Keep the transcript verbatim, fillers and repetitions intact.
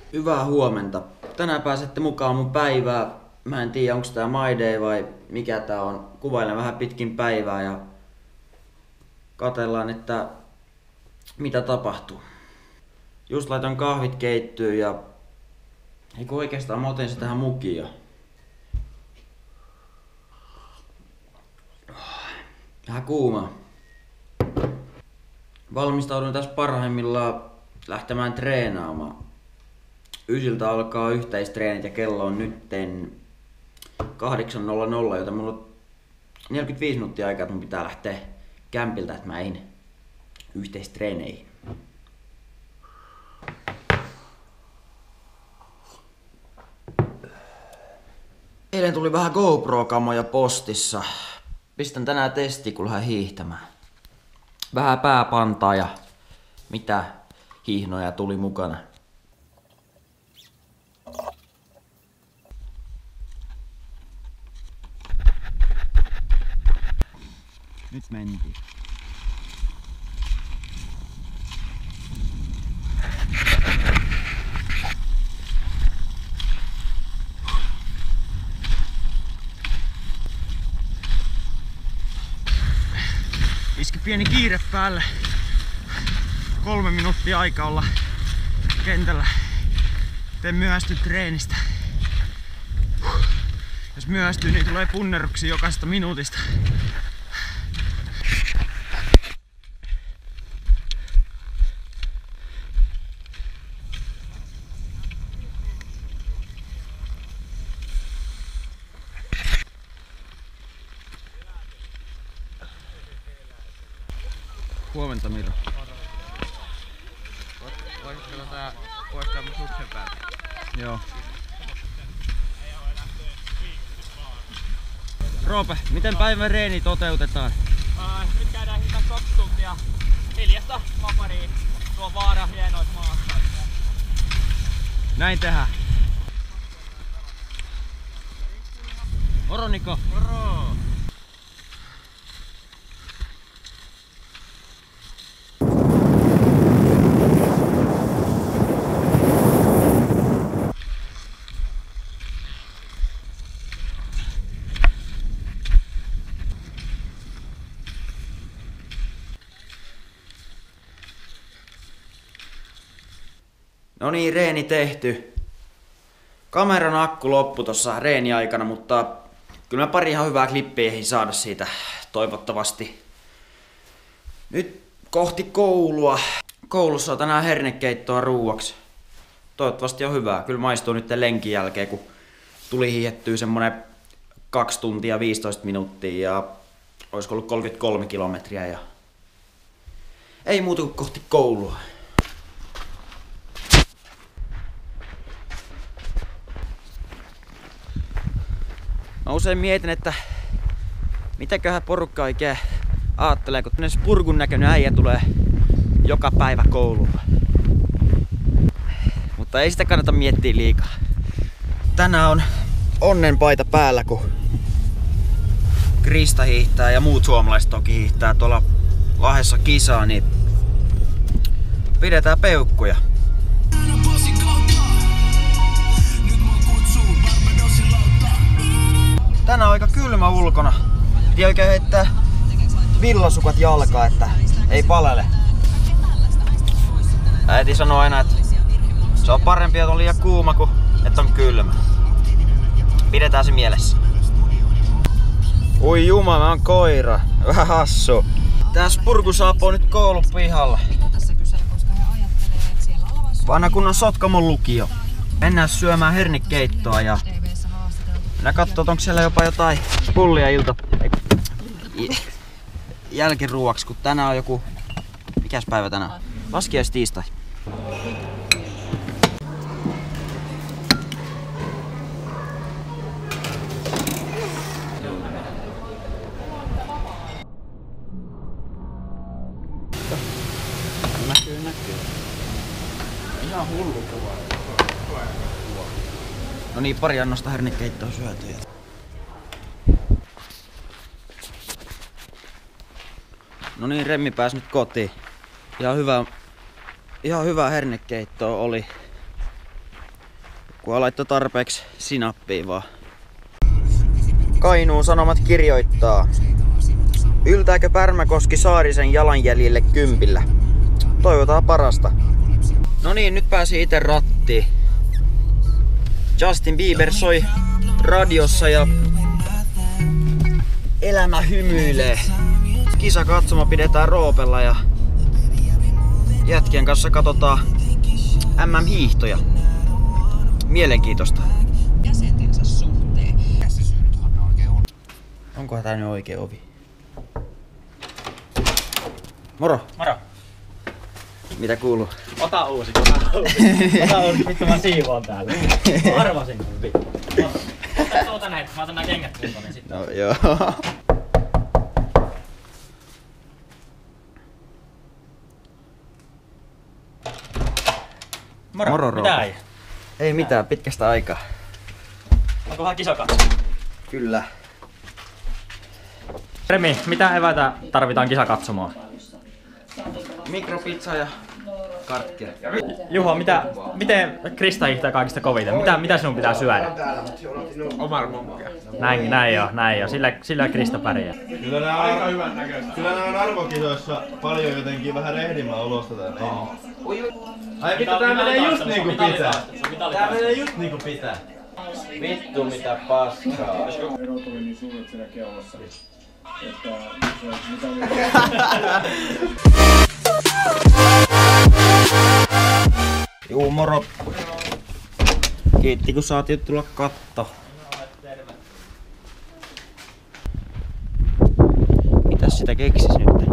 Hyvää huomenta. Tänään pääsette mukaan mun päivää. Mä en tiedä onko tää My Day vai mikä tää on. Kuvailen vähän pitkin päivää ja katsellaan, että mitä tapahtuu. Just laitan kahvit keittyyn ja eikö oikeastaan mä otin se tähän mukia. Vähän kuuma. Valmistaudun tässä parhaimmillaan lähtemään treenaamaan. Ysiltä alkaa yhteistreenit ja kello on nytten kahdeksan nolla nolla, joten mulla on neljäkymmentäviisi minuuttia aikaa, että mun pitää lähteä kämpiltä, että mä en yhteistreeneihin. Eilen tuli vähän GoPro-kamoja postissa. Pistän tänään testi, kun lähden hiihtämään. Vähän pääpantaa ja mitä hiihnoja tuli mukana. Nyt mentiin. Iski pieni kiire päälle. Kolme minuuttia aika olla kentällä. En myöhästy treenistä. Jos myöhästyy, niin tulee punneruksia jokaisesta minuutista. Huomenta, Miro. Voisitko tota poistaa mun suksen päältä? Joo. Roope, miten päivän reeni toteutetaan? Uh, nyt käydään hiihtää kaksi tuntia hiljasta vapariin tuon Vaaran hienoissa maassa. Näin tehdään. Moro Niko. Moro! No niin, reeni tehty. Kameran akku loppui tossa reeni aikana, mutta kyllä mä pari ihan hyvää klippiä ehdin saada siitä toivottavasti. Nyt kohti koulua. Koulussa on tänään hernekeittoa ruuaksi. Toivottavasti on hyvää. Kyllä maistuu nyt lenkin jälkeen, kun tuli hiihettyä semmonen kaksi tuntia viisitoista minuuttia ja olisiko ollut kolmekymmentäkolme kilometriä ja ei muuta kuin kohti koulua. Mä usein mietin, että mitäköhän porukka oikein aattelee, kun tämmönen spurgun näköinen äijä tulee joka päivä kouluun. Mutta ei sitä kannata miettiä liikaa. Tänään on onnenpaita päällä, kun Krista hiihtää ja muut suomalaiset toki hiihtää tuolla Lahdessa kisaa, niin pidetään peukkuja. Tänään on aika kylmä ulkona. Piti oikein heittää villasukat jalkaan, että ei palele. Äiti sanoo aina, että se on parempi, että on liian kuuma kuin että on kylmä. Pidetään se mielessä. Ui juma, mä oon koira. Vähän hassu. Tää spurku saapuu nyt koulun pihalle. Vanha kunnon Sotkamon lukio. Mennään syömään hernekeittoa ja minä katsoo, onko siellä jopa jotain pullia ilta jälkiruuaksi, kun tänään on joku... Mikäs päivä tänään? Laskiaistiistai. Näkyy, näkyy. Ihan hullu kuva. No niin, pari annosta hernekeittoa syötyä. No niin, Remmi pääsi nyt kotiin. Ihan hyvä, ihan hyvä hernekeittoa oli. Kun laittoi tarpeeksi sinappia vaan. Kainuun Sanomat kirjoittaa. Yltääkö Pärmäkoski Saarisen jalanjäljille kympillä? Toivotaan parasta. No niin, nyt pääsi itse rattiin. Justin Bieber soi radiossa ja elämä hymyilee. Kisakatsoma pidetään Roopella ja jätkien kanssa katsotaan M M-hiihtoja. Mielenkiintoista. Onkohan tää nyt oikea ovi? Moro! Moro! Mitä kuuluu? Ota uusi, ota uusi. Ota uusi, vittu mä siivoon täällä. Mä arvasin kun vittu. Ota tuota näitä, mä otan nää kengät kuntoon, niin sitten. No joo. Moro, Moro, mitä Roope. ei? Ei mitään, pitkästä aikaa. Onkohan kisakatso? Kyllä. Remi, mitä eväitä tarvitaan kisakatsomaan? Mikropizza ja karkkia. Juho, mitä, miten Krista hiihtää kaikista koviten? Mitä, mitä sinun pitää syödä? Omar Monkka. Näin, näin jo, näin jo. Sillä, sillä Krista pärjää. Kyllä nämä on aika hyvän näköistä. Kyllä nämä on arvokisoissa paljon jotenkin vähän rehdimmän ulosta tän ei. Ai vittu, tää menee just niinku pitää. Tää menee just niinku pitää. Vittu mitä paskaa. Erot oli niin suuret siinä keulassa, että se mitali... Juu, moro. Kiitti kun saatiin tulla katto. Mitäs sitä keksis nyt?